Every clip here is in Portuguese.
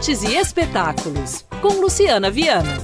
Artes e espetáculos, com Luciana Viana.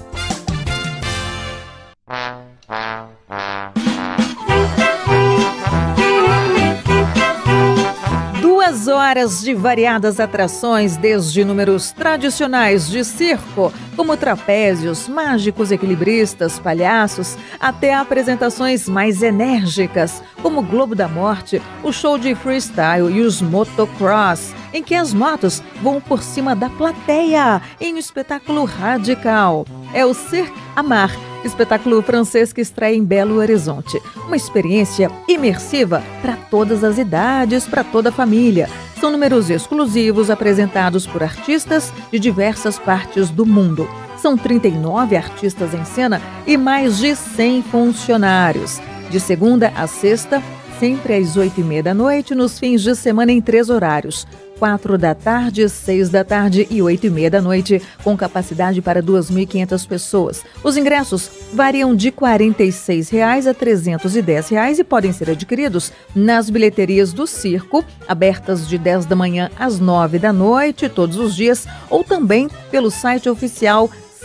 Duas horas de variadas atrações, desde números tradicionais de circo, como trapézios, mágicos equilibristas, palhaços, até apresentações mais enérgicas, como o Globo da Morte, o show de freestyle e os motocross, em que as motos voam por cima da plateia, em um espetáculo radical. É o Cirque Amar, espetáculo francês que estreia em Belo Horizonte. Uma experiência imersiva para todas as idades, para toda a família. São números exclusivos apresentados por artistas de diversas partes do mundo. São 39 artistas em cena e mais de 100 funcionários. De segunda a sexta, sempre às 8h30 da noite, nos fins de semana em 3 horários. 4 da tarde, 6 da tarde e 8h30 da noite, com capacidade para 2.500 pessoas. Os ingressos variam de R$ 46,00 a R$ 310,00 e podem ser adquiridos nas bilheterias do circo, abertas de 10 da manhã às 9 da noite, todos os dias, ou também pelo site oficial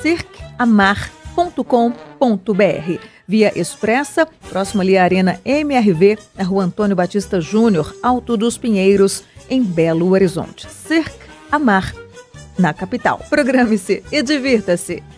cirqueamar.com.br. Via expressa, próximo ali à Arena MRV, na Rua Antônio Batista Júnior, Alto dos Pinheiros, em Belo Horizonte. Cirque Amar, na capital. Programe-se e divirta-se!